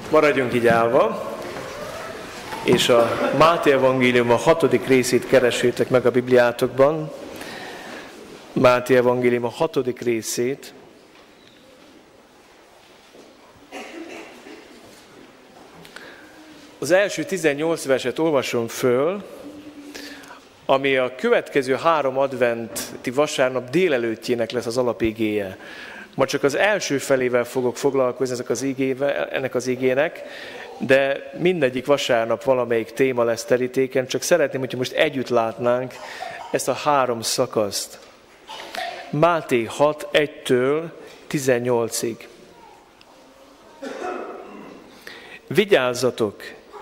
Maradjunk így állva, és a Máté evangélium a 6. részét keresétek meg a Bibliátokban. Máté evangélium a 6. részét. Az első 18 verset olvasom föl, ami a következő 3 adventi vasárnap délelőttjének lesz az alapigéje. Ma csak az első felével fogok foglalkozni ennek az igének, de mindegyik vasárnap valamelyik téma lesz terítéken, csak szeretném, hogyha most együtt látnánk ezt a 3 szakaszt. Máté 6, 1-től 18-ig. Vigyázzatok!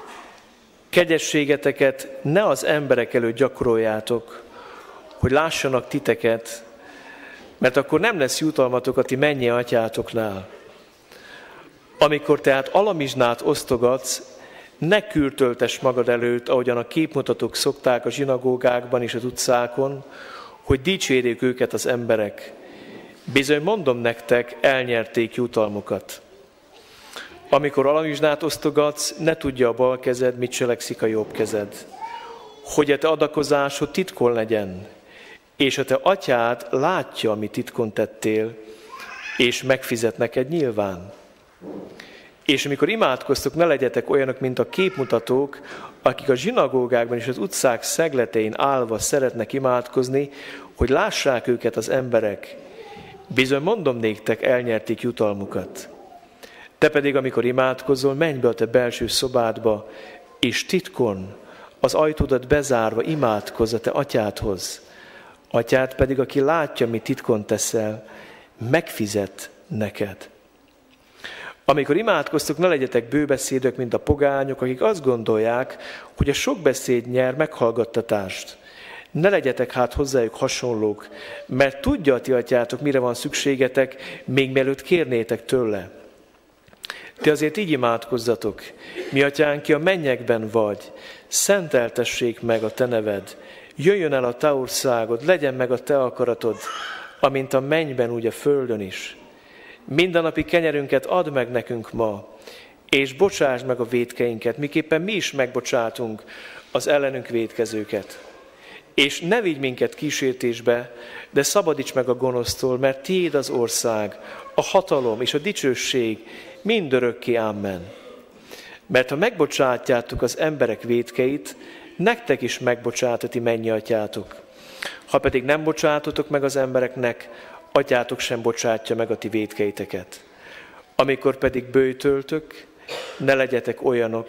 Kegyességeteket ne az emberek előtt gyakoroljátok, hogy lássanak titeket, mert akkor nem lesz jutalmatok a ti mennyi atyátoknál. Amikor tehát alamizsnát osztogatsz, ne kürtöltess magad előtt, ahogyan a képmutatók szokták a zsinagógákban és az utcákon, hogy dicsérjék őket az emberek. Bizony mondom nektek, elnyerték jutalmukat. Amikor alamizsnát osztogatsz, ne tudja a bal kezed, mit cselekszik a jobb kezed. Hogy a te adakozásod titkon legyen, és a te atyád látja, amit titkon tettél, és megfizet neked nyilván. És amikor imádkoztok, ne legyetek olyanok, mint a képmutatók, akik a zsinagógákban és az utcák szegletein állva szeretnek imádkozni, hogy lássák őket az emberek. Bizony mondom néktek, elnyerték jutalmukat. Te pedig, amikor imádkozol, menj be a te belső szobádba, és titkon, az ajtódat bezárva imádkozz a te atyádhoz. Atyád pedig, aki látja, mit titkon teszel, megfizet neked. Amikor imádkoztok, ne legyetek bőbeszédök, mint a pogányok, akik azt gondolják, hogy a sok beszéd nyer meghallgattatást. Ne legyetek hát hozzájuk hasonlók, mert tudja a ti atyátok, mire van szükségetek, még mielőtt kérnétek tőle. Ti azért így imádkozzatok, mi atyánk, ki a mennyekben vagy, szenteltessék meg a te neved, jöjjön el a te országod, legyen meg a te akaratod, amint a mennyben, úgy a földön is. Mindennapi kenyerünket add meg nekünk ma, és bocsásd meg a vétkeinket, miképpen mi is megbocsátunk az ellenünk vétkezőket. És ne vigy minket kísértésbe, de szabadíts meg a gonosztól, mert tiéd az ország, a hatalom és a dicsőség mindörökké, amen. Mert ha megbocsátjátok az emberek vétkeit, nektek is megbocsátott ti mennyi atyátok. Ha pedig nem bocsátotok meg az embereknek, atyátok sem bocsátja meg a ti vétkeiteket. Amikor pedig böjtöltök, ne legyetek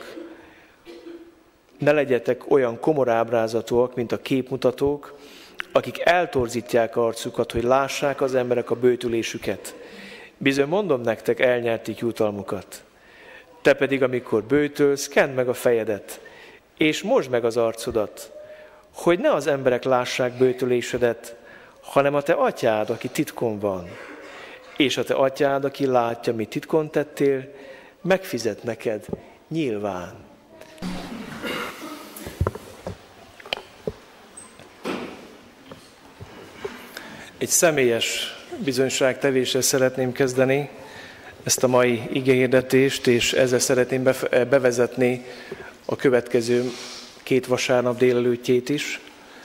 olyan komor ábrázatúak, mint a képmutatók, akik eltorzítják arcukat, hogy lássák az emberek a böjtölésüket. Bizony mondom nektek, elnyerték jutalmukat. Te pedig, amikor böjtölsz, kend meg a fejedet, és mosd meg az arcodat, hogy ne az emberek lássák böjtölésedet, hanem a te atyád, aki titkon van. És a te atyád, aki látja, mit titkon tettél, megfizet neked nyilván. Egy személyes bizonyságtevéssel szeretném kezdeni ezt a mai igéhirdetést, és ezzel szeretném bevezetni a következő 2 vasárnap délelőttjét is.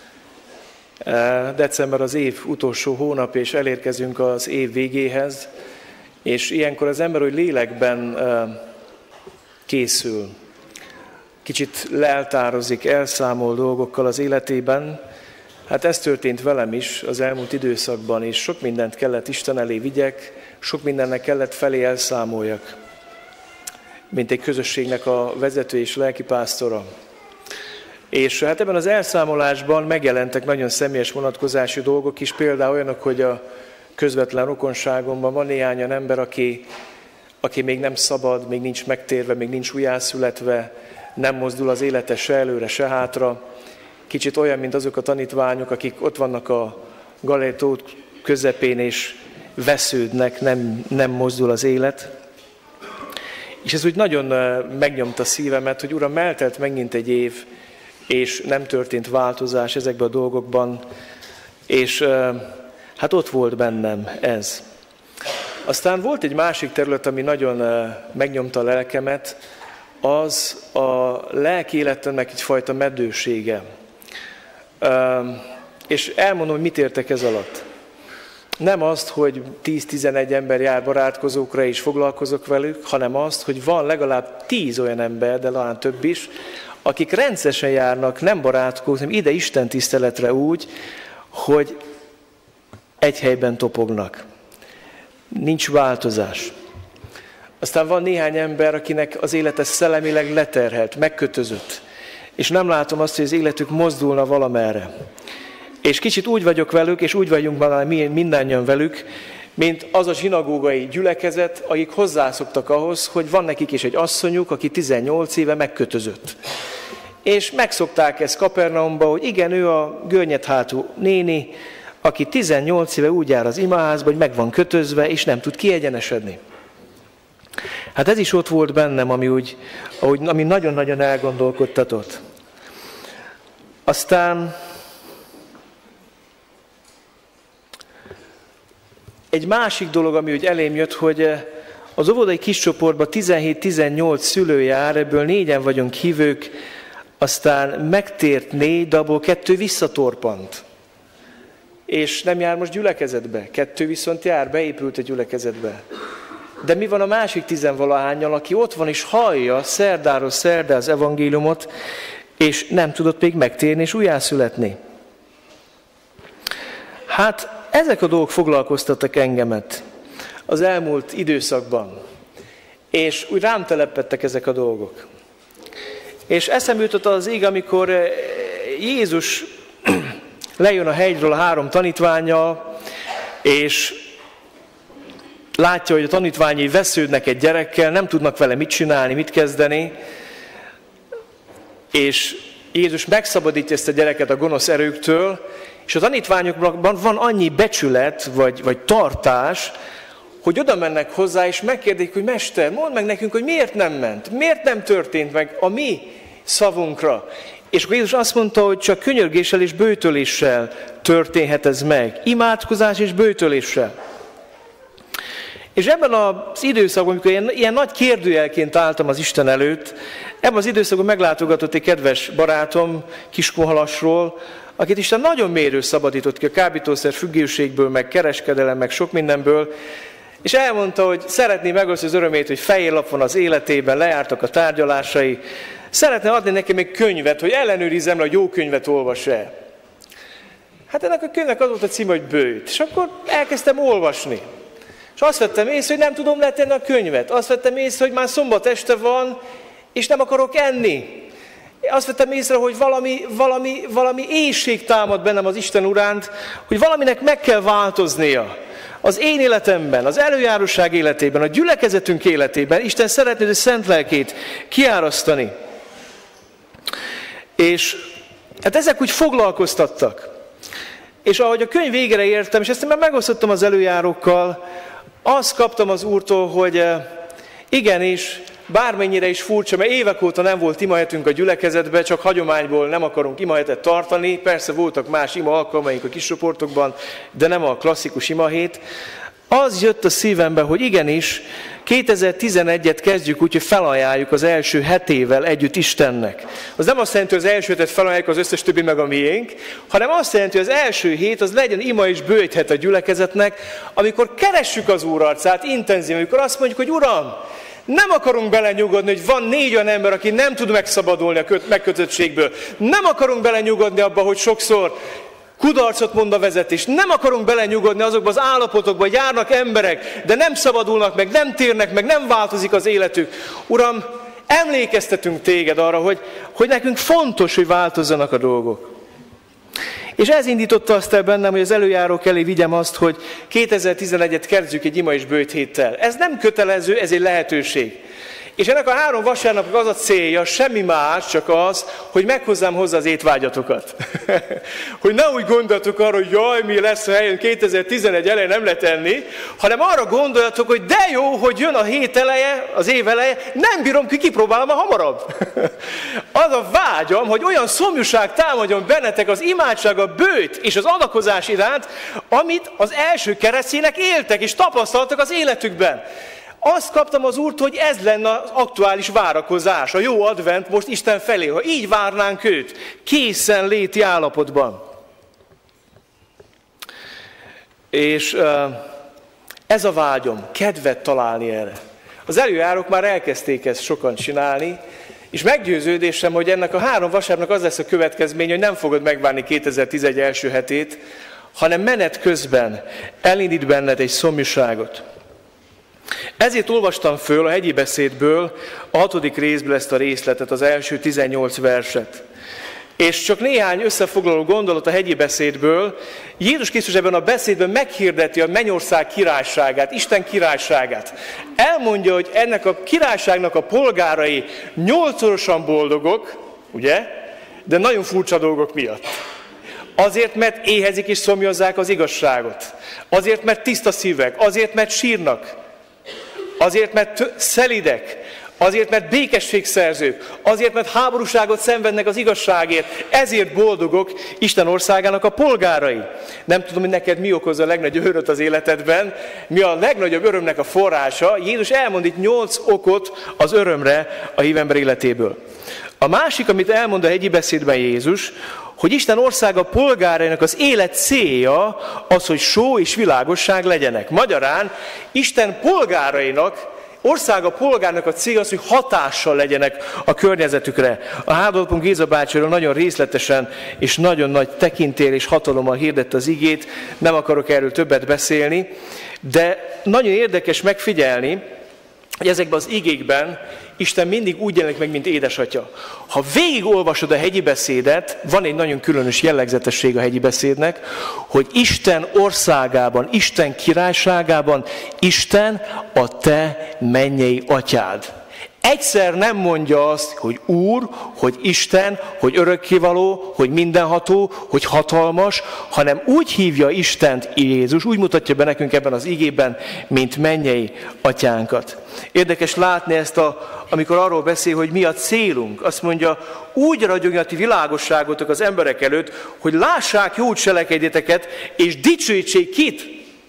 December az év utolsó hónap, és elérkezünk az év végéhez, és ilyenkor az ember, hogy lélekben készül. Kicsit leltározik, elszámol dolgokkal az életében. Hát ez történt velem is az elmúlt időszakban, és sok mindent kellett Isten elé vigyek, sok mindennek kellett felé elszámoljak, mint egy közösségnek a vezető és lelkipásztora. És hát ebben az elszámolásban megjelentek nagyon személyes vonatkozású dolgok is, például olyanok, hogy a közvetlen rokonságomban van néhányan ember, aki még nem szabad, még nincs megtérve, még nincs újjászületve, nem mozdul az élete se előre, se hátra. Kicsit olyan, mint azok a tanítványok, akik ott vannak a Galileai közepén, és vesződnek, nem mozdul az élet. És ez úgy nagyon megnyomta szívemet, hogy Uram, eltelt megint egy év, és nem történt változás ezekben a dolgokban, és hát ott volt bennem ez. Aztán volt egy másik terület, ami nagyon megnyomta a lelkemet, az a lelki életemnek egyfajta meddősége. És elmondom, hogy mit értek ez alatt. Nem azt, hogy 10-11 ember jár barátkozókra és foglalkozok velük, hanem azt, hogy van legalább 10 olyan ember, de talán több is, akik rendszeresen járnak, nem barátkozók, hanem ide Isten tiszteletre úgy, hogy egy helyben topognak. Nincs változás. Aztán van néhány ember, akinek az élete szellemileg leterhelt, megkötözött. És nem látom azt, hogy az életük mozdulna valamerre. És kicsit úgy vagyok velük, és úgy vagyunk már mindannyian velük, mint az a zsinagógai gyülekezet, akik hozzászoktak ahhoz, hogy van nekik is egy asszonyuk, aki 18 éve megkötözött. És megszokták ezt Kapernaumba, hogy igen, ő a görnyedhátú néni, aki 18 éve úgy jár az imaházba, hogy meg van kötözve, és nem tud kiegyenesedni. Hát ez is ott volt bennem, ami nagyon-nagyon elgondolkodtatott. Aztán egy másik dolog, ami úgy elém jött, hogy az óvodai kiscsoportban 17-18 szülő jár, ebből 4-en vagyunk hívők, aztán megtért 4, de abból 2 visszatorpant. És nem jár most gyülekezetbe, 2 viszont jár, beépült a gyülekezetbe. De mi van a másik 10-valahánnyal, aki ott van és hallja szerdáról szerdá az evangéliumot, és nem tudott még megtérni és újjászületni? Hát ezek a dolgok foglalkoztattak engemet az elmúlt időszakban, és úgy rám telepedtek ezek a dolgok. És eszembe jutott az ég, amikor Jézus lejön a hegyről a 3 tanítvánnyal, és látja, hogy a tanítványai vesződnek egy gyerekkel, nem tudnak vele mit csinálni, mit kezdeni, és Jézus megszabadítja ezt a gyereket a gonosz erőktől, és a tanítványokban van annyi becsület, vagy tartás, hogy oda mennek hozzá, és megkérdezik, hogy Mester, mondd meg nekünk, hogy miért nem ment, miért nem történt meg a mi szavunkra. És akkor Jézus azt mondta, hogy csak könyörgéssel és böjtöléssel történhet ez meg. Imádkozás és böjtöléssel. És ebben az időszakban, amikor ilyen nagy kérdőjelként álltam az Isten előtt, ebben az időszakban meglátogatott egy kedves barátom Kiskunhalasról, akit Isten nagyon mérő szabadított ki a kábítószer függőségből, meg kereskedelem, meg sok mindenből, és elmondta, hogy szeretné megosztani az örömét, hogy fejérlap van az életében, lejártak a tárgyalásai, szeretne adni nekem egy könyvet, hogy ellenőrizzem le, hogy jó könyvet olvas-e. Hát ennek a könyvnek az volt a címe, hogy Böjt. És akkor elkezdtem olvasni. És azt vettem észre, hogy nem tudom letenni a könyvet. Azt vettem észre, hogy már szombat este van, és nem akarok enni. Azt vettem észre, hogy valami éhség támad bennem az Isten uránt, hogy valaminek meg kell változnia. Az én életemben, az előjáróság életében, a gyülekezetünk életében Isten szeretné az szent lelkét kiárasztani. És hát ezek úgy foglalkoztattak. És ahogy a könyv végére értem, és ezt már megosztottam az előjárókkal, azt kaptam az Úrtól, hogy igenis, bármennyire is furcsa, mert évek óta nem volt imahetünk a gyülekezetben, csak hagyományból nem akarunk imahetet tartani, persze voltak más ima alkalmaink a kis csoportokban, de nem a klasszikus imahét. Az jött a szívembe, hogy igenis, 2011-et kezdjük úgy, hogy felajánljuk az első hetével együtt Istennek. Az nem azt jelenti, hogy az első hetet felajánljuk, az összes többi meg a miénk, hanem azt jelenti, hogy az első hét az legyen ima és böjthet a gyülekezetnek, amikor keressük az Úr arcát intenzíven, amikor azt mondjuk, hogy Uram, nem akarunk belenyugodni, hogy van 4 olyan ember, aki nem tud megszabadulni a megkötöttségből. Nem akarunk belenyugodni abba, hogy sokszor kudarcot mond a vezetés. Nem akarunk belenyugodni azokba az állapotokba, hogy járnak emberek, de nem szabadulnak meg, nem térnek meg, nem változik az életük. Uram, emlékeztetünk téged arra, hogy nekünk fontos, hogy változzanak a dolgok. És ez indította azt el bennem, hogy az előjárók elé vigyem azt, hogy 2011-et kezdjük egy ima és böjt héttel. Ez nem kötelező, ez egy lehetőség. És ennek a 3 vasárnapnak az a célja, semmi más, csak az, hogy meghozzám hozzá az étvágyatokat. Hogy ne úgy gondoljatok arra, hogy jaj, mi lesz a helyen 2011 elején nem lehet enni, hanem arra gondoljatok, hogy de jó, hogy jön a hét eleje, az év eleje, nem bírom ki, kipróbálom hamarabb. Az a vágyam, hogy olyan szomjúság támadjon bennetek az imádság, a bőjt és az adakozás iránt, amit az első keresztények éltek és tapasztaltak az életükben. Azt kaptam az Úrtól, hogy ez lenne az aktuális várakozás, a jó advent most Isten felé, ha így várnánk őt, készen léti állapotban. És ez a vágyom, kedvet találni erre. Az előjárók már elkezdték ezt sokan csinálni, és meggyőződésem, hogy ennek a 3 vasárnapnak az lesz a következmény, hogy nem fogod megvárni 2011 első hetét, hanem menet közben elindít benned egy szomjúságot. Ezért olvastam föl a hegyi beszédből a 6. részből ezt a részletet, az első 18 verset. És csak néhány összefoglaló gondolat a hegyi beszédből. Jézus Krisztus ebben a beszédben meghirdeti a mennyország királyságát, Isten királyságát. Elmondja, hogy ennek a királyságnak a polgárai 8-szorosan boldogok, ugye? De nagyon furcsa dolgok miatt. Azért, mert éhezik és szomjazzák az igazságot. Azért, mert tiszta szívek. Azért, mert sírnak. Azért, mert szelidek. Azért, mert békességszerzők. Azért, mert háborúságot szenvednek az igazságért. Ezért boldogok Isten országának a polgárai. Nem tudom, hogy neked mi okozza a legnagyobb örömet az életedben. Mi a legnagyobb örömnek a forrása. Jézus elmond itt 8 okot az örömre a hívember életéből. A másik, amit elmond a hegyi beszédben Jézus, hogy Isten országa polgárainak az élet célja az, hogy só és világosság legyenek. Magyarán Isten polgárainak, országa polgárnak a célja az, hogy hatással legyenek a környezetükre. A Hádoldpunk Géza bácsiról nagyon részletesen és nagyon nagy tekintélyel és hatalommal hirdette az igét, nem akarok erről többet beszélni, de nagyon érdekes megfigyelni, hogy ezekben az igékben Isten mindig úgy jelenik meg, mint édesatya. Ha végigolvasod a hegyi beszédet, van egy nagyon különös jellegzetesség a hegyi beszédnek, hogy Isten országában, Isten királyságában, Isten a te mennyei atyád. Egyszer nem mondja azt, hogy Úr, hogy Isten, hogy örökkévaló, hogy mindenható, hogy hatalmas, hanem úgy hívja Istent Jézus, úgy mutatja be nekünk ebben az igében, mint mennyei atyánkat. Érdekes látni ezt, amikor arról beszél, hogy mi a célunk. Azt mondja, úgy ragyogja a ti világosságotok az emberek előtt, hogy lássák jó cselekedeteket, és dicsőítsék kit?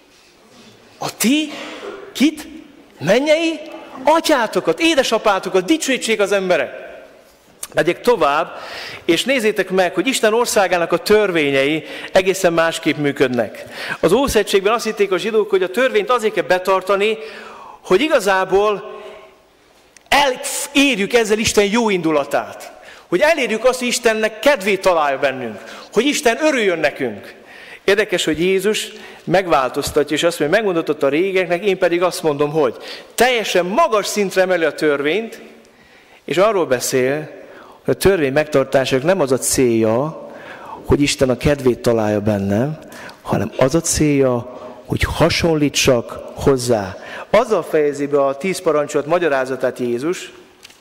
A ti, kit? Mennyei atyátokat, édesapátokat, dicsőítsék az emberek. Megyek tovább, és nézzétek meg, hogy Isten országának a törvényei egészen másképp működnek. Az Ószövetségben azt hitték a zsidók, hogy a törvényt azért kell betartani, hogy igazából elérjük ezzel Isten jó indulatát. Hogy elérjük azt, hogy Istennek kedvét találja bennünk. Hogy Isten örüljön nekünk. Érdekes, hogy Jézus megváltoztatja, és azt mondja, megmondatott a régeknek, én pedig azt mondom, hogy teljesen magas szintre emeli a törvényt, és arról beszél, hogy a törvény megtartásának nem az a célja, hogy Isten a kedvét találja bennem, hanem az a célja, hogy hasonlítsak hozzá. Azzal fejezi be a 10 parancsolat magyarázatát Jézus,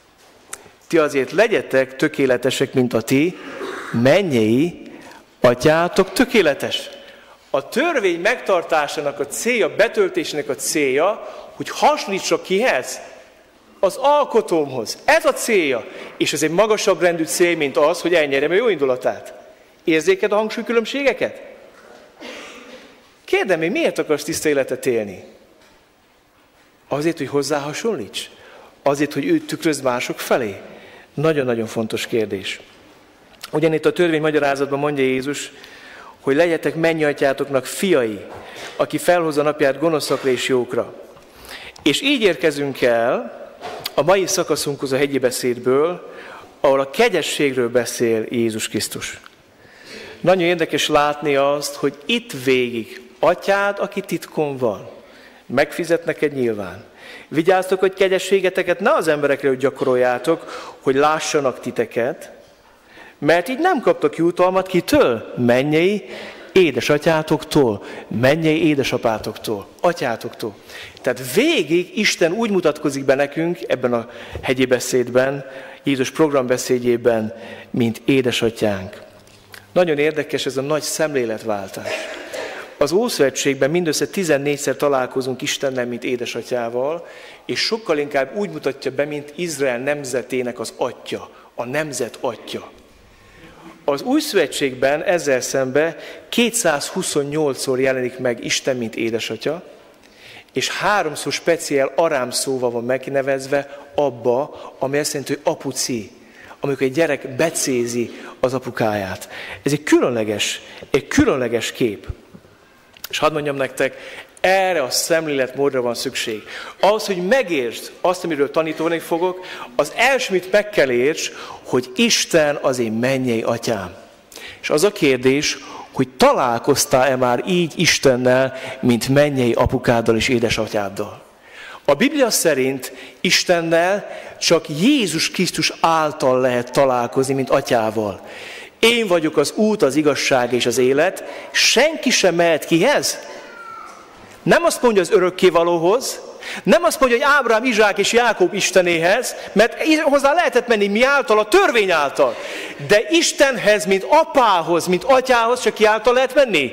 ti azért legyetek tökéletesek, mint a ti mennyei atyátok tökéletes. A törvény megtartásának a célja, betöltésének a célja, hogy hasonlítsak kihez? Az alkotómhoz. Ez a célja. És ez egy magasabb rendű cél, mint az, hogy elnyerjem a jó indulatát. Érzéked a hangsúlykülönbségeket? Kérdem én, miért akarsz tiszta életet élni? Azért, hogy hozzá hasonlíts? Azért, hogy őt tükrözd mások felé? Nagyon-nagyon fontos kérdés. Ugyanitt a törvény magyarázatban mondja Jézus, hogy legyetek mennyatyátoknak fiai, aki felhozza napját gonoszakra és jókra. És így érkezünk el a mai szakaszunkhoz a hegyi beszédből, ahol a kegyességről beszél Jézus Krisztus. Nagyon érdekes látni azt, hogy itt végig atyád, aki titkon van, megfizet neked nyilván. Vigyáztok, hogy kegyességeteket ne az emberekre gyakoroljátok, hogy lássanak titeket, mert így nem kaptok jutalmat kitől? Mennyei édesatyátoktól, mennyei édesapátoktól, atyátoktól. Tehát végig Isten úgy mutatkozik be nekünk ebben a hegyi beszédben, Jézus programbeszédjében, mint édesatyánk. Nagyon érdekes ez a nagy szemléletváltás. Az Ószövetségben mindössze 14-szer találkozunk Istennel, mint édesatyával, és sokkal inkább úgy mutatja be, mint Izrael nemzetének az atya, a nemzet atya. Az Új Szövetségben ezzel szemben 228-szor jelenik meg Isten, mint édesatya, és 3-szor speciál arám szóval van megnevezve abba, ami azt jelenti, hogy apuci, amikor egy gyerek becézi az apukáját. Ez egy különleges kép. És hadd mondjam nektek, erre a szemléletmódra van szükség. Ahhoz, hogy megértsd azt, amiről tanítani fogok, az első, mit meg kell érts, hogy Isten az én mennyei atyám. És az a kérdés, hogy találkoztál-e már így Istennel, mint mennyei apukáddal és édesatyáddal. A Biblia szerint Istennel csak Jézus Krisztus által lehet találkozni, mint atyával. Én vagyok az út, az igazság és az élet, senki sem mehet kihez. Nem azt mondja az örökkévalóhoz, nem azt mondja, hogy Ábrahám, Izsák és Jákob Istenéhez, mert hozzá lehetett menni mi által, a törvény által. De Istenhez, mint apához, mint atyához csak ki által lehet menni?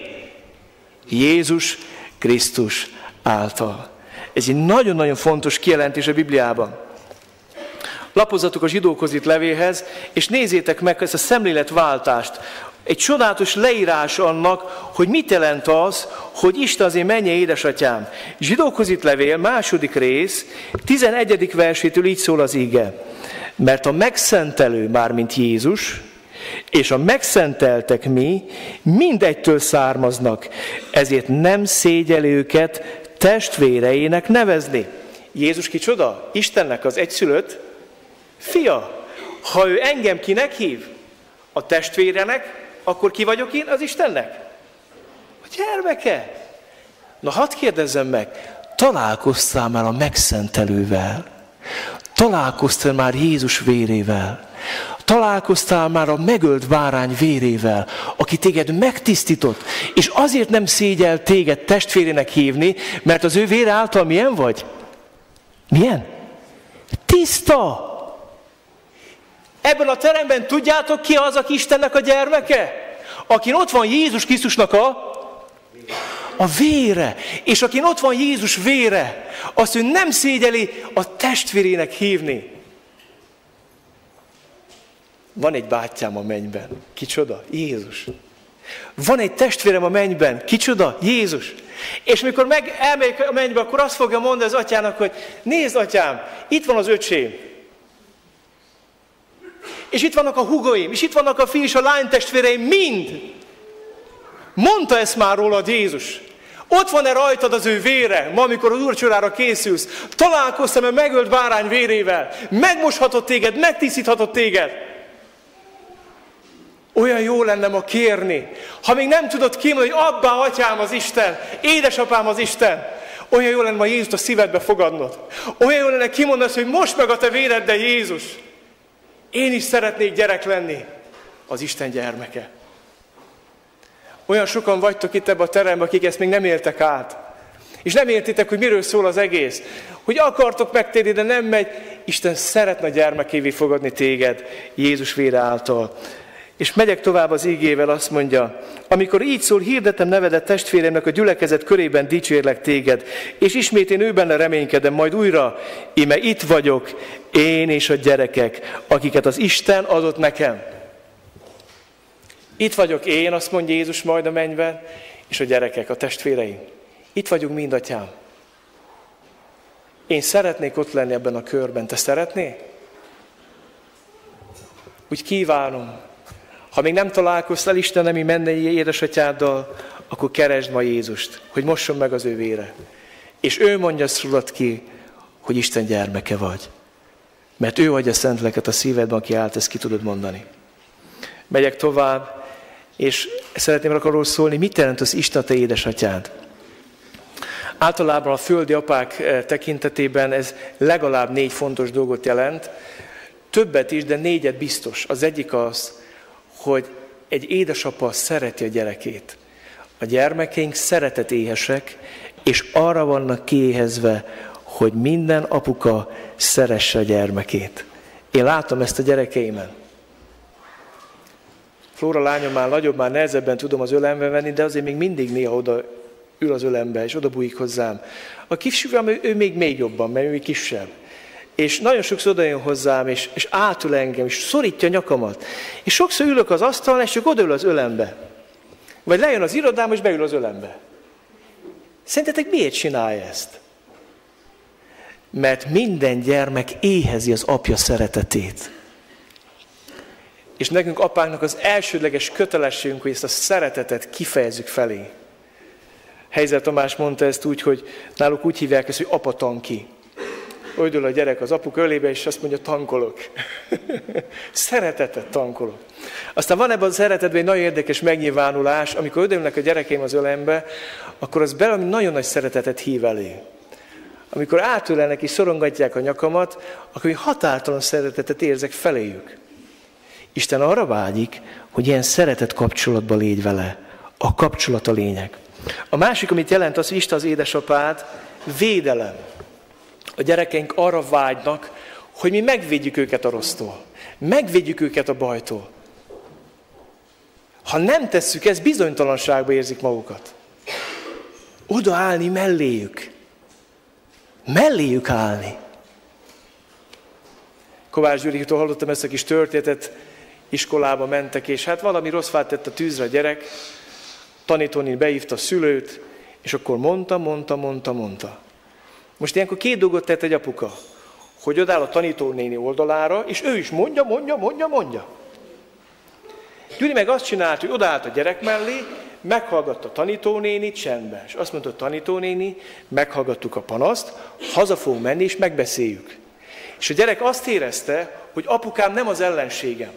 Jézus Krisztus által. Ez egy nagyon-nagyon fontos kijelentés a Bibliában. Lapozzatok a zsidókhoz írt levélhez, és nézzétek meg ezt a szemléletváltást. Egy csodálatos leírás annak, hogy mit jelent az, hogy Isten az én mennyei édesatyám. Zsidókhoz írt levél, 2. rész, 11. versétől így szól az ige. Mert a megszentelő, mármint Jézus, és a megszenteltek mi mindegytől származnak, ezért nem szégyeli őket testvéreinek nevezni. Jézus kicsoda? Istennek az egyszülött fia. Ha ő engem kinek hív? A testvérenek, akkor ki vagyok én az Istennek? A gyermeke. Na hadd kérdezzem meg, találkoztál már a megszentelővel? Találkoztál már Jézus vérével? Találkoztál már a megölt bárány vérével, aki téged megtisztított, és azért nem szégyel téged testvérének hívni, mert az ő vére által milyen vagy? Milyen? Tiszta! Ebben a teremben tudjátok, ki az, aki Istennek a gyermeke? Akin ott van Jézus Krisztusnak a vére. És akin ott van Jézus vére, azt ő nem szégyeli a testvérének hívni. Van egy bátyám a mennyben. Kicsoda? Jézus. Van egy testvérem a mennyben. Kicsoda? Jézus. És mikor elmegyek a mennybe, akkor azt fogja mondani az atyának, hogy nézd, atyám, itt van az öcsém. És itt vannak a húgóim, és itt vannak a fiú és a lány testvéreim, mind. Mondta ezt már rólad Jézus. Ott van-e rajtad az ő vére, ma amikor az úrvacsorára készülsz? Találkoztam-e megölt bárány vérével? Megmoshatott téged, megtisztíthatott téged? Olyan jó lenne ma kérni, ha még nem tudod kimondani, hogy abbá, atyám az Isten, édesapám az Isten. Olyan jó lenne ma Jézust a szívedbe fogadnod. Olyan jó lenne kimondani, hogy most meg a te véreddel Jézus. Én is szeretnék gyerek lenni, az Isten gyermeke. Olyan sokan vagytok itt ebben a teremben, akik ezt még nem éltek át. És nem értitek, hogy miről szól az egész. Hogy akartok megtérni, de nem megy. Isten szeretne gyermekévé fogadni téged Jézus vére által. És megyek tovább az ígével, azt mondja, amikor így szól, hirdetem nevedet testvéremnek a gyülekezet körében dicsérlek téged, és ismét én őben reménykedem, majd újra, íme itt vagyok, én és a gyerekek, akiket az Isten adott nekem. Itt vagyok én, azt mondja Jézus majd a mennyben, és a gyerekek, a testvéreim. Itt vagyunk mind, atyám. Én szeretnék ott lenni ebben a körben. Te szeretnél? Úgy kívánom. Ha még nem találkoztál Istenemi mennyei édesatyáddal, akkor keresd ma Jézust, hogy mosson meg az ő vére. És ő mondja azt rólad ki, hogy Isten gyermeke vagy. Mert ő adja szent lelket a szívedben, aki állt, ezt ki tudod mondani. Megyek tovább, és szeretném arról szólni, mit jelent az Isten a te édesatyád. Általában a földi apák tekintetében ez legalább 4 fontos dolgot jelent. Többet is, de 4 biztos. Az egyik az, hogy egy édesapa szereti a gyerekét. A gyermekeink szeretetéhesek, és arra vannak kiéhezve, hogy minden apuka szeresse a gyermekét. Én látom ezt a gyerekeimen. Flóra lányom már nagyobb, már nehezebben tudom az ölembe venni, de azért még mindig néha oda ül az ölembe, és oda bújik hozzám. A kisfiam, ő még jobban, mert ő még kisebb. És nagyon sokszor oda jön hozzám, és átül engem, és szorítja a nyakamat. És sokszor ülök az asztalon, és csak odaül az ölembe. Vagy lejön az irodám, és beül az ölembe. Szerintetek miért csinálja ezt? Mert minden gyermek éhezi az apja szeretetét. És nekünk apáknak az elsődleges kötelességünk, hogy ezt a szeretetet kifejezzük felé. Heizer Tamás mondta ezt úgy, hogy náluk úgy hívják ezt, hogy apa tanki. Úgy ül a gyerek az apuk ölébe, és azt mondja, tankolok. Szeretetet tankolok. Aztán van ebben a szeretetben egy nagyon érdekes megnyilvánulás, amikor odaülnek a gyerekeim az ölembe, akkor az belőlem nagyon nagy szeretetet hív elé. Amikor átölelnek és szorongatják a nyakamat, akkor én határtalan szeretetet érzek feléjük. Isten arra vágyik, hogy ilyen szeretet kapcsolatban légy vele. A kapcsolat a lényeg. A másik, amit jelent az, hogy Isten az édesapád, védelem. A gyerekeink arra vágynak, hogy mi megvédjük őket a rossztól. Megvédjük őket a bajtól. Ha nem tesszük ezt, bizonytalanságba érzik magukat. Odaállni melléjük. Melléjük állni. Kovács Gyurikitól hallottam ezt a kis történetet, iskolába mentek, és hát valami rossz fát tett a tűzre a gyerek, tanítónéni beívta a szülőt, és akkor mondta. Most ilyenkor két dolgot tett egy apuka, hogy odáll a tanítónéni oldalára, és ő is mondja. Gyuri meg azt csinált, hogy odaállt a gyerek mellé, meghallgatta a tanítónéni csendben, és azt mondta a tanítónéni, meghallgattuk a panaszt, haza fogunk menni, és megbeszéljük. És a gyerek azt érezte, hogy apukám nem az ellenségem.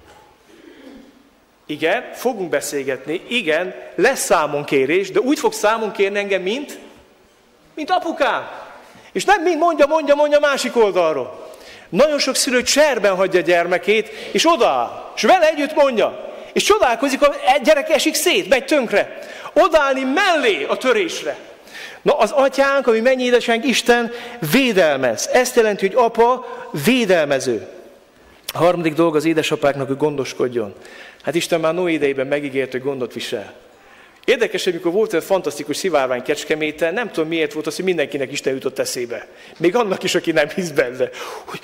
Igen, fogunk beszélgetni, igen, lesz számonkérés, de úgy fog számon kérni engem, mint apukám. És nem mind mondja másik oldalról. Nagyon sok szülő cserben hagyja a gyermekét, és odaáll, és vele együtt mondja. És csodálkozik, hogy egy gyerek esik szét, megy tönkre. Odaállni mellé a törésre. Na az atyánk, ami mennyi édesánk, Isten védelmez. Ezt jelenti, hogy apa védelmező. A harmadik dolog az édesapáknak, hogy gondoskodjon. Hát Isten már Noé idejében megígért, hogy gondot visel. Érdekes, amikor volt egy fantasztikus szivárvány Kecskeméten, nem tudom miért volt az, hogy mindenkinek Isten jutott eszébe. Még annak is, aki nem hisz benne. Hogy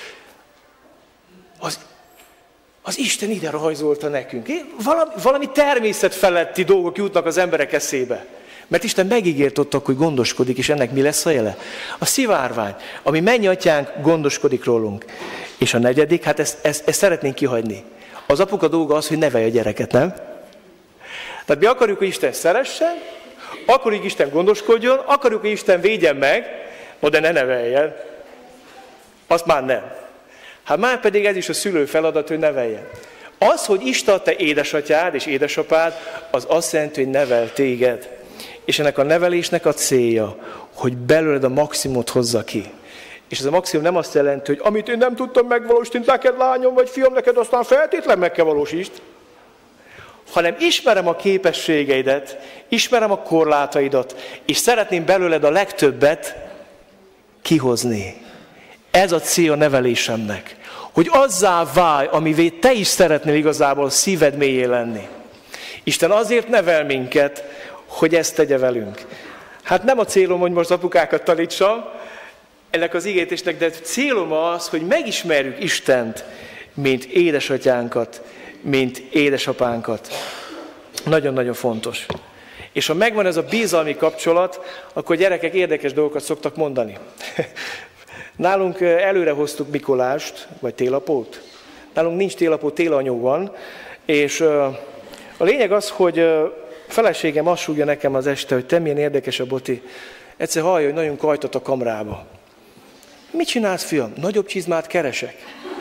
az Isten ide rajzolta nekünk. Valami természetfeletti dolgok jutnak az emberek eszébe. Mert Isten megígért ott, hogy gondoskodik, és ennek mi lesz a jele? A szivárvány, ami mennyi atyánk gondoskodik rólunk. És a negyedik, hát ezt szeretnénk kihagyni. Az apuka dolga az, hogy nevelje a gyereket, nem? Tehát mi akarjuk, hogy Isten szeressen, akarjuk, hogy Isten gondoskodjon, akarjuk, hogy Isten védjen meg, de ne neveljen. Azt már nem. Hát már pedig ez is a szülő feladat, hogy neveljen. Az, hogy Isten a te édesatyád és édesapád, az azt jelenti, hogy nevel téged. És ennek a nevelésnek a célja, hogy belőled a maximumot hozza ki. És ez a maximum nem azt jelenti, hogy amit én nem tudtam megvalósítani, neked lányom vagy fiam, neked aztán feltétlen meg kell valósítsd. Hanem ismerem a képességeidet, ismerem a korlátaidat, és szeretném belőled a legtöbbet kihozni. Ez a cél a nevelésemnek. Hogy azzá válj, amivé te is szeretnél igazából szíved mélyén lenni. Isten azért nevel minket, hogy ezt tegye velünk. Hát nem a célom, hogy most apukákat tanítsam, ennek az ígéretésnek, de célom az, hogy megismerjük Istent, mint édesatyánkat, mint édesapánkat. Nagyon-nagyon fontos. És ha megvan ez a bizalmi kapcsolat, akkor gyerekek érdekes dolgokat szoktak mondani. Nálunk előre hoztuk Mikolást, vagy télapót. Nálunk nincs télapó, télanyó van, és a lényeg az, hogy feleségem azt súgja nekem az este, hogy te milyen érdekes a Boti. Egyszer hallja, hogy nagyon kajtat a kamrába. Mit csinálsz, fiam? Nagyobb csizmát keresek.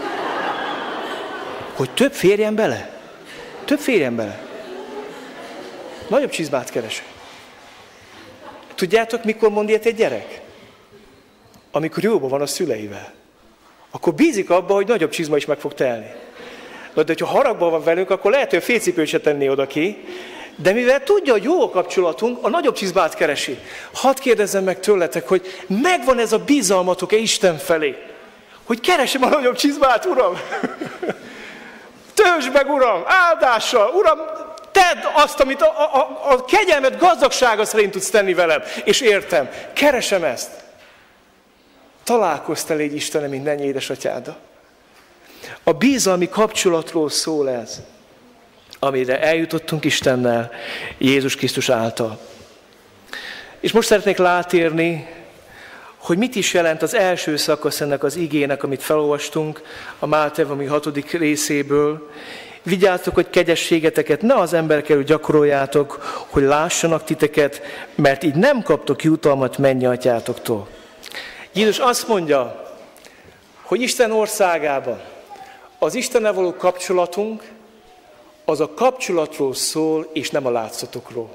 Hogy több férjen bele? Több férjen bele. Nagyobb csizmát keresek. Tudjátok, mikor mond ilyet egy gyerek? Amikor jóban van a szüleivel. Akkor bízik abba, hogy nagyobb csizma is meg fog telni. De ha haragban van velünk, akkor lehet, hogy a félcipőt se tenné oda ki, De mivel tudja, hogy jó a kapcsolatunk, a nagyobb csizmát keresi. Hadd kérdezzem meg tőletek, hogy megvan ez a bizalmatok-e Isten felé? Hogy keresem a nagyobb csizmát, Uram! Töltsd meg, Uram, áldással! Uram, tedd azt, amit a kegyelmet gazdagsága szerint tudsz tenni velem. És értem, keresem ezt. Találkoztál egy Istenem, mint mennyi édesatyáda. A bizalmi kapcsolatról szól ez, amire eljutottunk Istennel, Jézus Krisztus által. És most szeretnék rátérni, hogy mit is jelent az első szakasz ennek az igének, amit felolvastunk a Máté 6. részéből. Vigyázzatok, hogy kegyességeteket ne az emberek előtt gyakoroljátok, hogy lássanak titeket, mert így nem kaptok jutalmat mennyi atyátoktól. Jézus azt mondja, hogy Isten országában az Istennel való kapcsolatunk, az a kapcsolatról szól, és nem a látszatokról.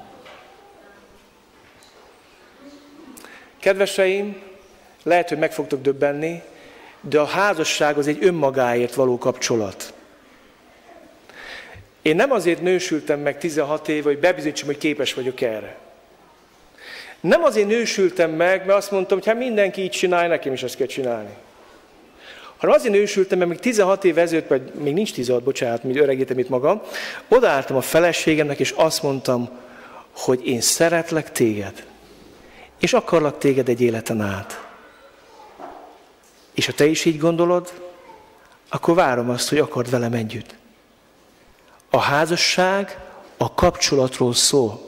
Kedveseim, lehet, hogy meg fogtok döbbenni, de a házasság az egy önmagáért való kapcsolat. Én nem azért nősültem meg 16 éve, hogy bebizonyítsam, hogy képes vagyok erre. Nem azért nősültem meg, mert azt mondtam, hogy hát mindenki így csinálja, nekem is ezt kell csinálni. Hanem azért nősültem, mert még 16 év ezelőtt, vagy még nincs 16, bocsánat, mint öregítem itt magam, odaálltam a feleségemnek, és azt mondtam, hogy én szeretlek téged, és akarlak téged egy életen át. És ha te is így gondolod, akkor várom azt, hogy akard velem együtt. A házasság a kapcsolatról szól.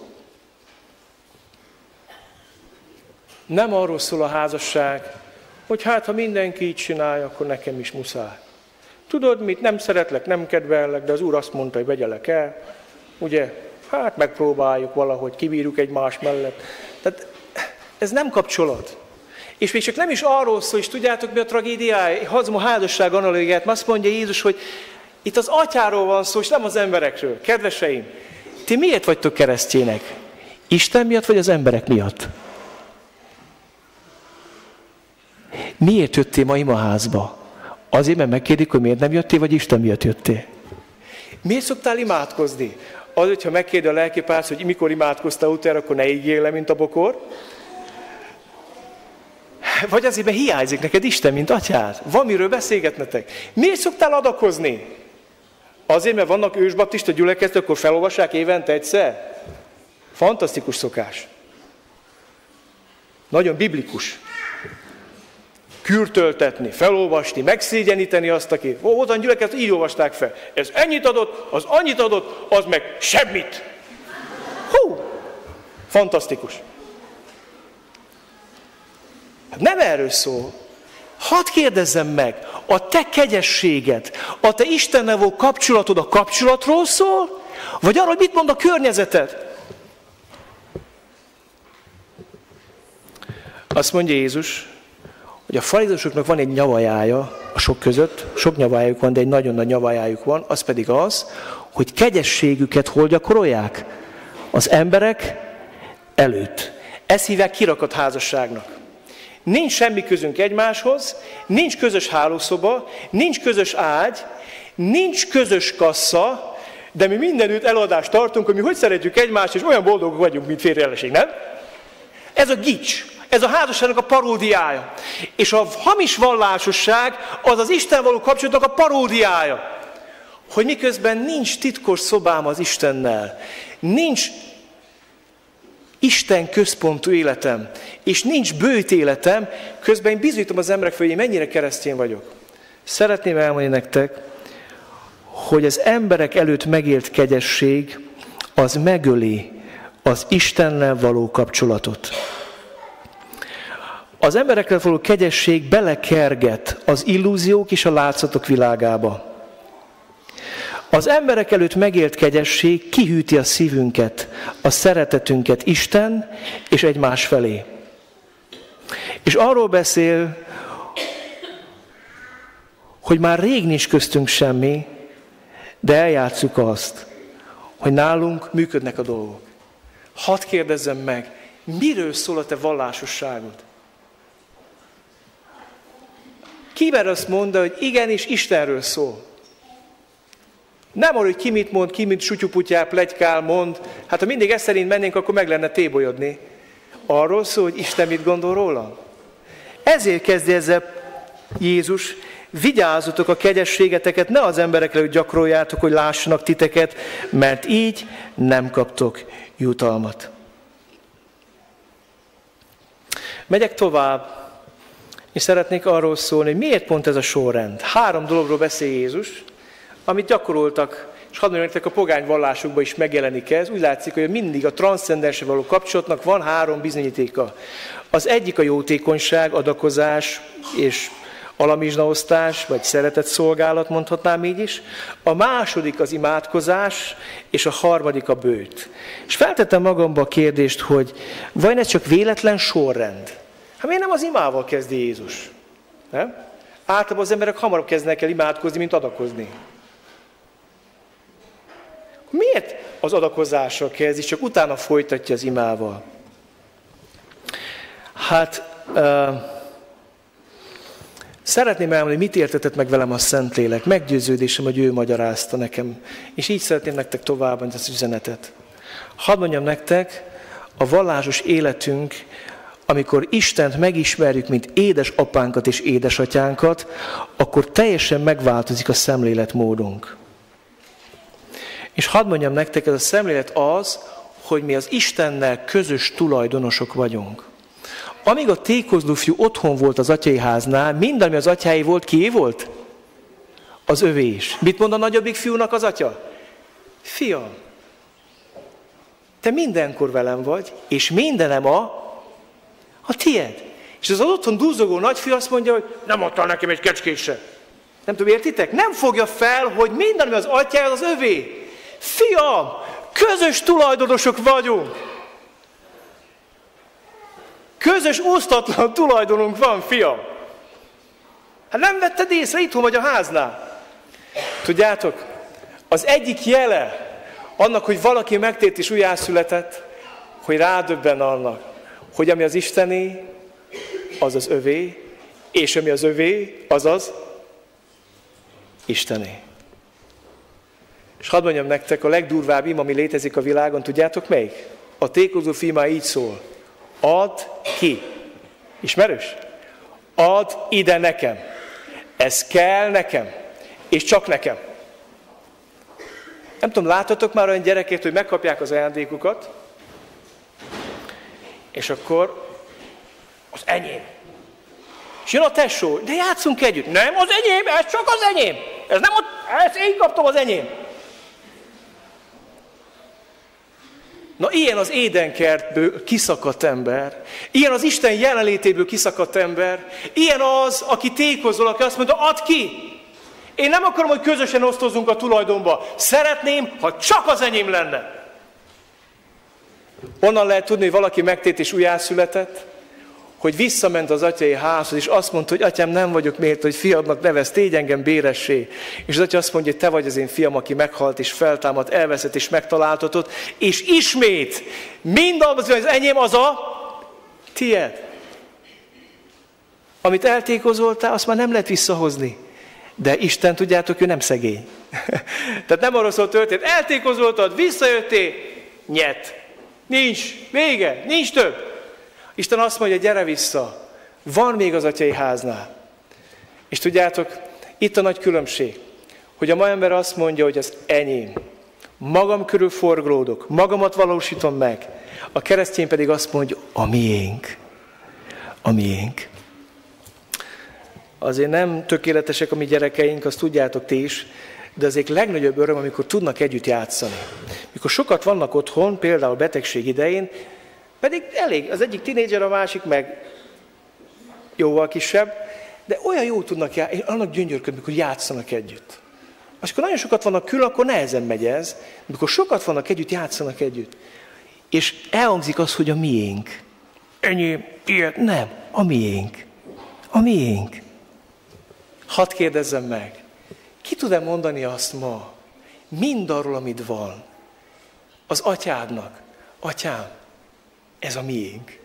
Nem arról szól a házasság, hogy hát, ha mindenki így csinálja, akkor nekem is muszáj. Tudod mit, nem szeretlek, nem kedvellek, de az Úr azt mondta, hogy vegyelek el. Ugye, hát megpróbáljuk valahogy, kibírjuk egymás mellett. Tehát ez nem kapcsolat. És még csak nem is arról szól, és tudjátok mi a tragédiája? Hozom a házasság analógiát, mert azt mondja Jézus, hogy itt az atyáról van szó, és nem az emberekről. Kedveseim, ti miért vagytok keresztjének? Isten miatt, vagy az emberek miatt? Miért jöttél ma imaházba? Azért, mert megkérdik, hogy miért nem jöttél, vagy Isten miatt jöttél? Miért szoktál imádkozni? Az, hogyha megkérdi a lelkipász, hogy mikor imádkoztál utána, akkor ne égjél le, mint a bokor. Vagy azért, mert hiányzik neked Isten, mint atyád. Van miről beszélgetnetek. Miért szoktál adakozni? Azért, mert vannak ősbaptista gyülekezetek, akkor felolvassák évente egyszer? Fantasztikus szokás. Nagyon biblikus. Kürtöltetni, felolvasni, megszégyeníteni azt, aki... Volt olyan gyülekezet, így olvasták fel. Ez ennyit adott, az annyit adott, az meg semmit. Hú! Fantasztikus. Hát nem erről szól. Hadd kérdezzem meg, a te kegyességed, a te Istennel való kapcsolatod a kapcsolatról szól, vagy arról, hogy mit mond a környezeted? Azt mondja Jézus, hogy a farizeusoknak van egy nyavajája a sok között, sok nyavajájuk van, de egy nagyon nagy nyavajájuk van, az pedig az, hogy kegyességüket hol gyakorolják? Az emberek előtt. Ezt hívják kirakat házasságnak. Nincs semmi közünk egymáshoz, nincs közös hálószoba, nincs közös ágy, nincs közös kassa, de mi mindenütt eladást tartunk, hogy mi hogy szeretjük egymást, és olyan boldogok vagyunk, mint férjeleség, nem? Ez a gics. Ez a házasságnak a paródiája. És a hamis vallásosság az az Isten való kapcsolatnak a paródiája. Hogy miközben nincs titkos szobám az Istennel, nincs Isten központú életem, és nincs bőt életem, közben én bizonyítom az emberek felé, hogy én mennyire keresztény vagyok. Szeretném elmondani nektek, hogy az emberek előtt megélt kegyesség, az megöli az Istennel való kapcsolatot. Az emberekkel való kegyesség belekerget az illúziók és a látszatok világába. Az emberek előtt megélt kegyesség kihűti a szívünket, a szeretetünket Isten és egymás felé. És arról beszél, hogy már rég nincs köztünk semmi, de eljátsszuk azt, hogy nálunk működnek a dolgok. Hadd kérdezzem meg, miről szól a te vallásosságod? Ki mer azt mondta, hogy igenis Istenről szól? Nem arról, hogy ki mit mond, ki mit sutyuputyál, pletykál, mond. Hát ha mindig ezt szerint mennénk, akkor meg lenne tébolyodni. Arról szól, hogy Isten mit gondol róla. Ezért kezdi ezzel Jézus, vigyázzatok a kegyességeteket, ne az emberek előtt gyakoroljátok, hogy lássanak titeket, mert így nem kaptok jutalmat. Megyek tovább, és szeretnék arról szólni, hogy miért pont ez a sorrend. 3 dologról beszél Jézus, amit gyakoroltak, és hadd mondjam nektek, a pogány vallásokban is megjelenik ez. Úgy látszik, hogy mindig a transzcendensre való kapcsolatnak van 3 bizonyítéka. Az egyik a jótékonyság, adakozás és alamizsnaosztás, vagy szeretetszolgálat, mondhatnám így is. A második az imádkozás, és a harmadik a bőt. És feltettem magamba a kérdést, hogy vajon ez csak véletlen sorrend? Hát miért nem az imával kezdi Jézus? Nem? Általában az emberek hamarabb kezdenek el imádkozni, mint adakozni. Miért az adakozással kezdi, csak utána folytatja az imával? Hát szeretném elmondani, mit értetett meg velem a Szentlélek. Meggyőződésem, hogy ő magyarázta nekem. És így szeretném nektek továbbadni az üzenetet. Hadd mondjam nektek, a vallásos életünk, amikor Istent megismerjük, mint édesapánkat és édesatyánkat, akkor teljesen megváltozik a szemléletmódunk. És hadd mondjam nektek, ez a szemlélet az, hogy mi az Istennel közös tulajdonosok vagyunk. Amíg a tékozló fiú otthon volt az atyai háznál, mind, ami az atyái volt, kié volt? Az övé is. Mit mond a nagyobbik fiúnak az atya? Fiam, te mindenkor velem vagy, és mindenem a tied. És az otthon dúzogó nagyfiú azt mondja, hogy nem adtál nekem egy kecskét se. Nem tudom, értitek? Nem fogja fel, hogy minden, ami az atyája, az övé. Fiam, közös tulajdonosok vagyunk. Közös osztatlan tulajdonunk van, fiam. Hát nem vetted észre, itthon vagy a háznál. Tudjátok, az egyik jele annak, hogy valaki megtért és újjászületett, hogy rádöbben annak, hogy ami az Istené, az az övé, és ami az övé, az az Istené. És hadd mondjam nektek, a legdurvább im, ami létezik a világon, tudjátok melyik? A tékozó fiú már így szól. Add ki. Ismerős? Add ide nekem. Ez kell nekem. És csak nekem. Nem tudom, láttatok már olyan gyerekért, hogy megkapják az ajándékukat, és akkor az enyém. És jön a tesó, de játszunk együtt. Nem az enyém, ez csak az enyém. Ez nem ezt én kaptam, az enyém. Na, ilyen az édenkertből kiszakadt ember, ilyen az Isten jelenlétéből kiszakadt ember, ilyen az, aki tékozol, aki azt mondja, add ki! Én nem akarom, hogy közösen osztozzunk a tulajdonba. Szeretném, ha csak az enyém lenne. Onnan lehet tudni, hogy valaki megtért és újjászületett, hogy visszament az atyai házhoz, és azt mondta, hogy atyám, nem vagyok méltó, hogy fiadnak nevez, tégy engem béressé. És az atya azt mondja, hogy te vagy az én fiam, aki meghalt és feltámadt, elveszett és megtaláltatott, és ismét mindaz, az enyém, az a tied. Amit eltékozoltál, azt már nem lehet visszahozni. De Isten, tudjátok, ő nem szegény. Tehát nem arról szól történet, eltékozoltad, visszajöttél, nyet. Nincs, vége, nincs több. Isten azt mondja, gyere vissza, van még az atyai háznál. És tudjátok, itt a nagy különbség, hogy a ma ember azt mondja, hogy az enyém. Magam körül forgolódok, magamat valósítom meg. A keresztény pedig azt mondja, a miénk. A miénk. Azért nem tökéletesek a mi gyerekeink, azt tudjátok ti is, de azért legnagyobb öröm, amikor tudnak együtt játszani. Mikor sokat vannak otthon, például betegség idején, pedig elég, az egyik tinédzser, a másik meg jóval kisebb, de olyan jó tudnak játszani, annak gyönyörködni, mikor játszanak együtt. Amikor nagyon sokat vannak külön, akkor nehezen megy ez, mikor sokat vannak együtt, játszanak együtt. És elhangzik az, hogy a miénk. Enyém, ilyet, nem, a miénk. A miénk. Hadd kérdezzem meg, ki tud-e mondani azt ma, mindarról, amit van, az atyádnak, atyám, ez a miénk.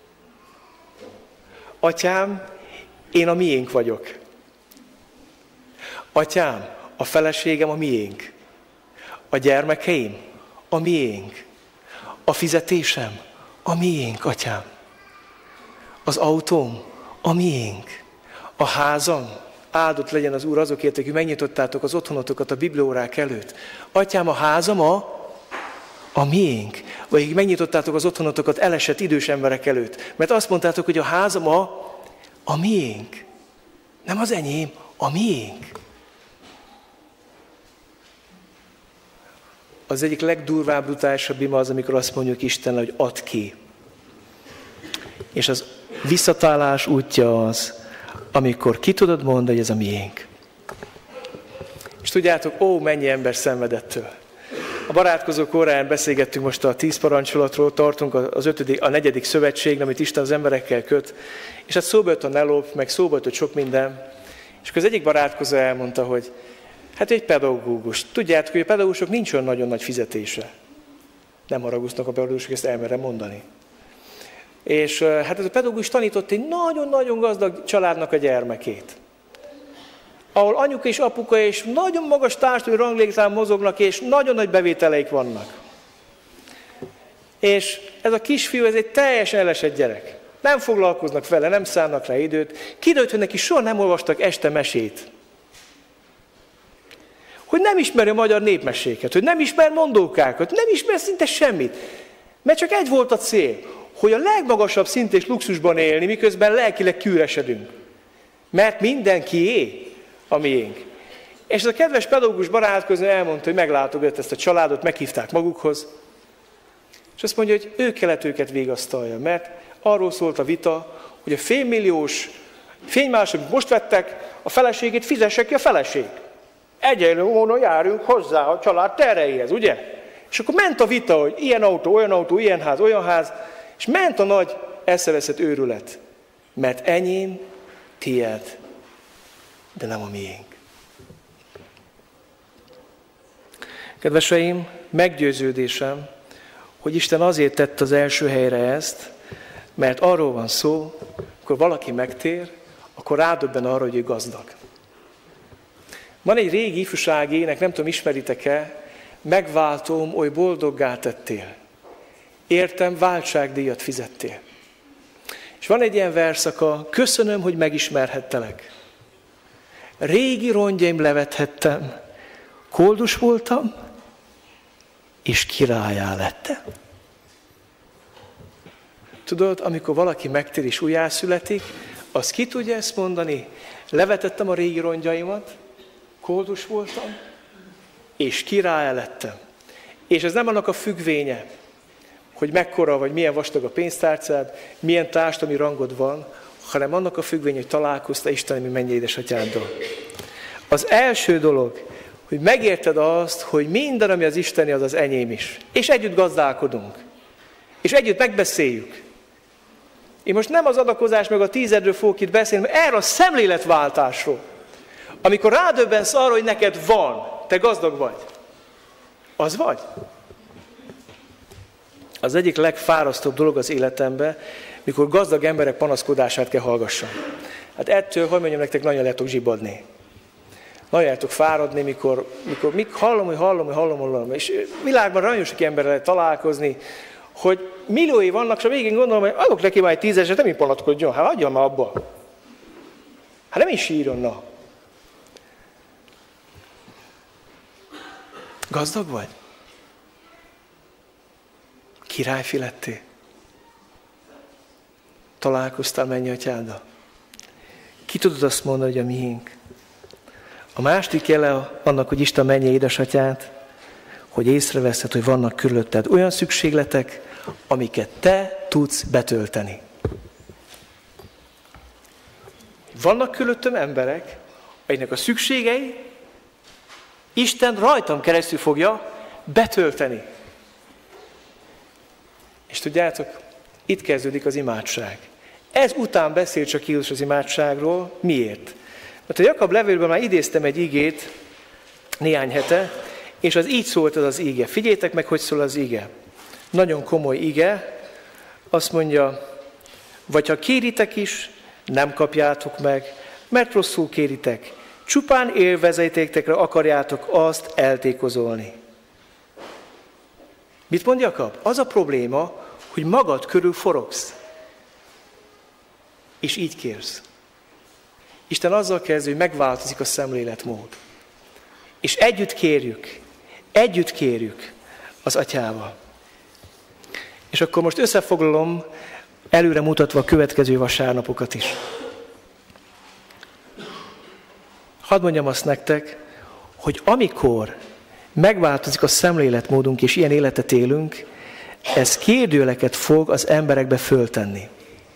Atyám, én a miénk vagyok. Atyám, a feleségem a miénk. A gyermekeim? A miénk. A fizetésem? A miénk, atyám. Az autóm? A miénk. A házam? Áldott legyen az Úr azokért, akik megnyitottátok az otthonotokat a bibliórák előtt. Atyám, a házam a miénk. Vagy akik megnyitottátok az otthonotokat elesett idős emberek előtt. Mert azt mondtátok, hogy a házam a miénk. Nem az enyém, a miénk. Az egyik legdurvább, brutálisabb ima az, amikor azt mondjuk Isten, hogy add ki. És az visszatalálás útja az, amikor ki tudod mondani, hogy ez a miénk. És tudjátok, mennyi ember szenvedettől. A barátkozók óráján beszélgettünk most a 10 parancsolatról, tartunk a 4. szövetség, amit Isten az emberekkel köt. És hát szóba jött a ne lopj, meg szóba jött, hogy sok minden. És akkor az egyik barátkozó elmondta, hogy hát egy pedagógus. Tudjátok, hogy a pedagógusok nincs olyan nagyon nagy fizetése. Nem haragusznak a pedagógusok, ezt elmerem mondani. És hát ez a pedagógus tanított egy nagyon-nagyon gazdag családnak a gyermekét. Ahol anyuka és apuka és nagyon magas társadalmi ranglétrán mozognak, és nagyon nagy bevételeik vannak. És ez a kisfiú, ez egy teljesen elesett gyerek. Nem foglalkoznak vele, nem szánnak rá időt. Kiderült, hogy neki soha nem olvastak este mesét. Hogy nem ismeri a magyar népmeséket, hogy nem ismer mondókákat, nem ismer szinte semmit. Mert csak egy volt a cél, hogy a legmagasabb szint és luxusban élni, miközben lelkileg kiüresedünk. Mert mindenkié a miénk. És ez a kedves pedagógus barátkozni elmondta, hogy meglátogat ezt a családot, meghívták magukhoz, és azt mondja, hogy ő kellett őket vigasztalja, mert arról szólt a vita, hogy a fénymálas, amit most vettek, a feleségét fizesse ki a feleség. Egyenlő módon járjunk hozzá a család terheihez, ugye? És akkor ment a vita, hogy ilyen autó, ilyen ház, olyan ház, és ment a nagy eszeveszett őrület. Mert enyém, tied, de nem a miénk. Kedveseim, meggyőződésem, hogy Isten azért tett az első helyre ezt, mert arról van szó, akkor valaki megtér, akkor rádöbben arra, hogy ő gazdag. Van egy régi ifjúsági ének, nem tudom, ismeritek-e, megváltóm, oly boldoggá tettél. Értem, váltságdíjat fizettél. És van egy ilyen verszaka, köszönöm, hogy megismerhettelek. Régi rongyjaim levethettem, koldus voltam, és királlyá lettem. Tudod, amikor valaki megtér és újjászületik, az ki tudja ezt mondani? Levetettem a régi rongyjaimat, koldus voltam, és királlyá lettem. És ez nem annak a függvénye, hogy mekkora vagy milyen vastag a pénztárcád, milyen társadalmi rangod van, hanem annak a függvénye, hogy találkoztál Isten, mi mennyei édesatyáddal. Az első dolog, hogy megérted azt, hogy minden, ami az Isteni, az az enyém is. És együtt gazdálkodunk. És együtt megbeszéljük. Én most nem az adakozás meg a 10 fogok itt beszélni, mert erre a szemléletváltásról. Amikor rádöbbensz arra, hogy neked van, te gazdag vagy. Az vagy. Az egyik legfárasztóbb dolog az életemben, mikor gazdag emberek panaszkodását kell hallgassam. Hát ettől, hogy mondjam nektek, nagyon lehetok zsibadni. Nagyon lehetok fáradni, mikor hallom, és világban nagyon sok emberrel lehet találkozni, hogy milliói vannak, és a végén gondolom, hogy adok neki már egy 10 000, nem így panaszkodjon, hát adjam már abba. Hát nem is sírjon, na. Gazdag vagy? Királyfi lettél? Találkoztál mennyatyáddal? Ki tudod azt mondani, hogy a miénk? A második jele annak, hogy Isten mennyei édesatyát, hogy észreveszed, hogy vannak körülötted olyan szükségletek, amiket te tudsz betölteni. Vannak körülöttem emberek, akiknek a szükségei Isten rajtam keresztül fogja betölteni. És tudjátok, itt kezdődik az imádság. Ez után beszél csak Jézus az imádságról. Miért? Mert a Jakab levélből már idéztem egy igét néhány hete, és az így szólt az ige. Figyeljétek meg, hogy szól az ige. Nagyon komoly ige. Azt mondja, vagy ha kéritek is, nem kapjátok meg, mert rosszul kéritek. Csupán élvezetétekre akarjátok azt eltékozolni. Mit mond Jakab? Az a probléma, hogy magad körül forogsz. És így kérsz. Isten azzal kezdő, hogy megváltozik a szemléletmód. És együtt kérjük az Atyával. És akkor most összefoglalom, előre mutatva a következő vasárnapokat is. Hadd mondjam azt nektek, hogy amikor megváltozik a szemléletmódunk, és ilyen életet élünk, ez kérdőjeleket fog az emberekbe föltenni.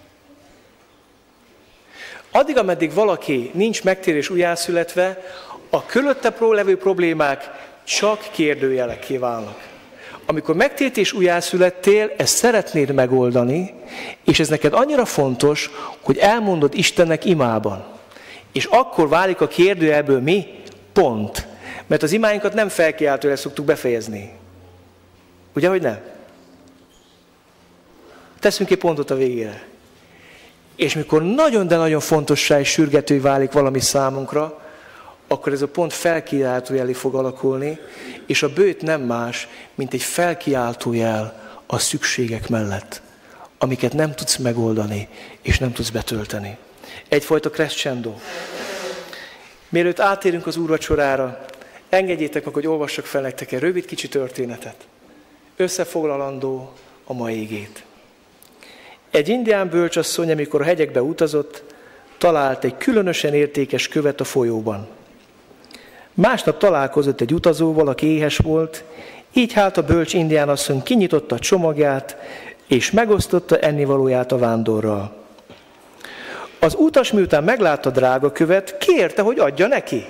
Addig, ameddig valaki nincs megtérés újjászületve, a körülötte levő problémák csak kérdőjelekké válnak. Amikor megtért és újjászülettél, ezt szeretnéd megoldani, és ez neked annyira fontos, hogy elmondod Istennek imában. És akkor válik a kérdőjelből mi? Pont. Mert az imáinkat nem felkiáltójel szoktuk befejezni. Ugye, hogy nem? Teszünk egy pontot a végére. És mikor nagyon, de nagyon fontossá és sürgető válik valami számunkra, akkor ez a pont felkiáltójelé fog alakulni, és a bőt nem más, mint egy felkiáltójel a szükségek mellett, amiket nem tudsz megoldani, és nem tudsz betölteni. Egyfajta crescendo. Mielőtt átérünk az úrvacsorára, engedjétek meg, hogy olvassak fel nektek egy rövid kicsi történetet. Összefoglalandó a mai igét. Egy indián bölcsasszony, amikor a hegyekbe utazott, talált egy különösen értékes követ a folyóban. Másnap találkozott egy utazóval, aki éhes volt, így hát a bölcs indián asszony kinyitotta a csomagját, és megosztotta ennivalóját a vándorral. Az utas, miután meglátta drága követ, kérte, hogy adja neki.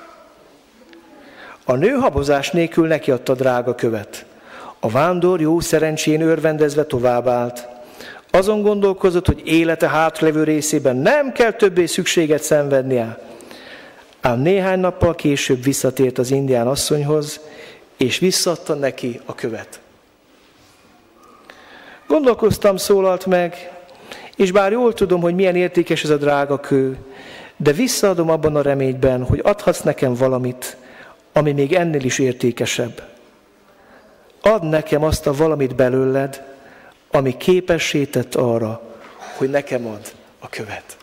A nő habozás nélkül nekiadta drága követ. A vándor jó szerencsén örvendezve továbbállt. Azon gondolkozott, hogy élete hátralevő részében nem kell többé szükséget szenvednie. Ám néhány nappal később visszatért az indián asszonyhoz, és visszaadta neki a követ. Gondolkoztam, szólalt meg, és bár jól tudom, hogy milyen értékes ez a drága kő, de visszaadom abban a reményben, hogy adhatsz nekem valamit, ami még ennél is értékesebb. Add nekem azt a valamit belőled, ami képessé tett arra, hogy nekem add a követ.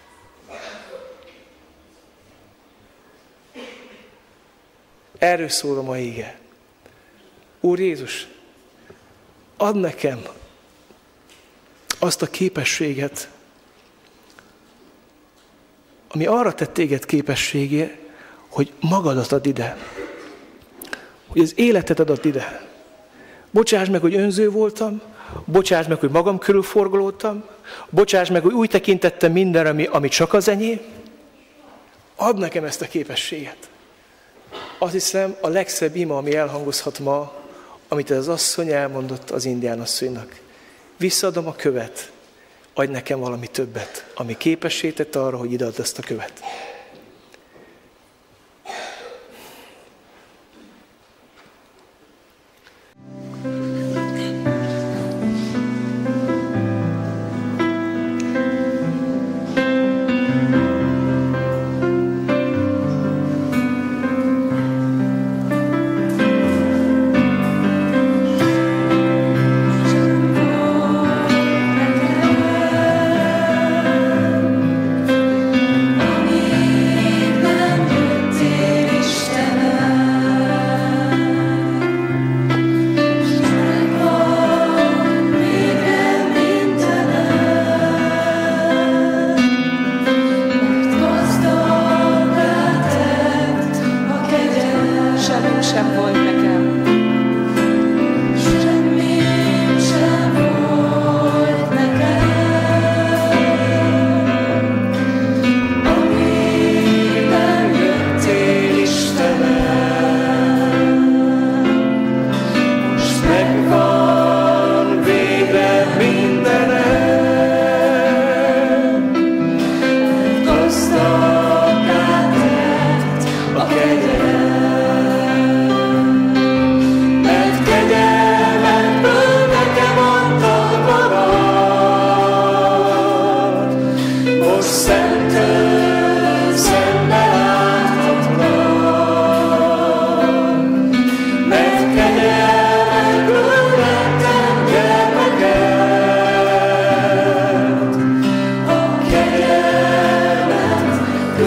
Erről szól a mai ige. Úr Jézus, add nekem azt a képességet, ami arra tett téged képességé, hogy magadat add ide. Hogy az életet adod ide. Bocsáss meg, hogy önző voltam, bocsáss meg, hogy magam körül forgolódtam, bocsáss meg, hogy úgy tekintettem mindenre, ami csak az enyém. Add nekem ezt a képességet. Azt hiszem, a legszebb ima, ami elhangozhat ma, amit az asszony elmondott az indián asszonynak. Visszaadom a követ, adj nekem valami többet, ami képessé tett arra, hogy ideadd ezt a követ.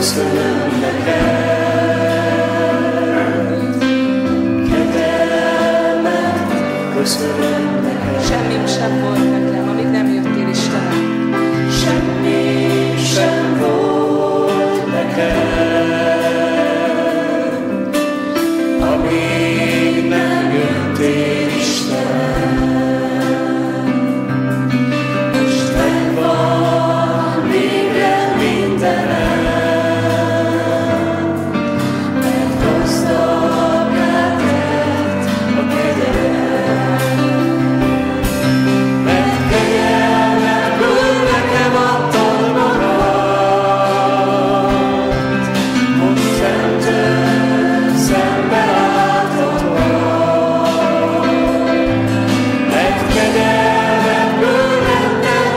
köszönöm neked, kegyelmet köszönöm neked. Semmim sem volt nekem, amíg nem jöttél, Istenem. Semmi sem volt neked, amíg nem jöttél, Istenem. Most megvan végre mindenem, mert gazdagá tett a kegyelem. Mert kegyelmedből nekem adtad magad, ott fentől szembe láthatlak. Mert kegyelmedből lettem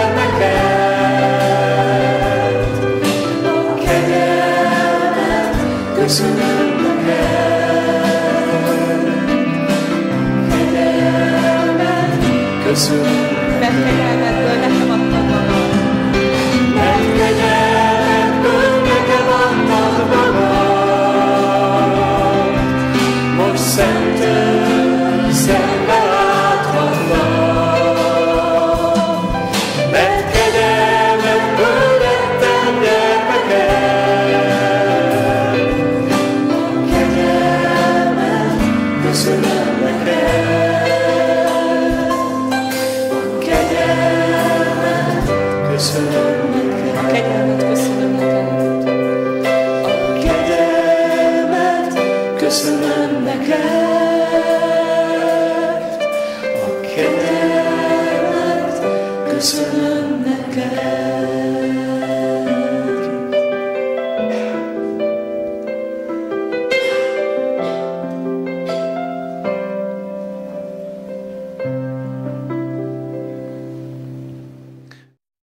gyermeked, a kegyelmet köszönöm neked, kegyelmet köszönöm neked.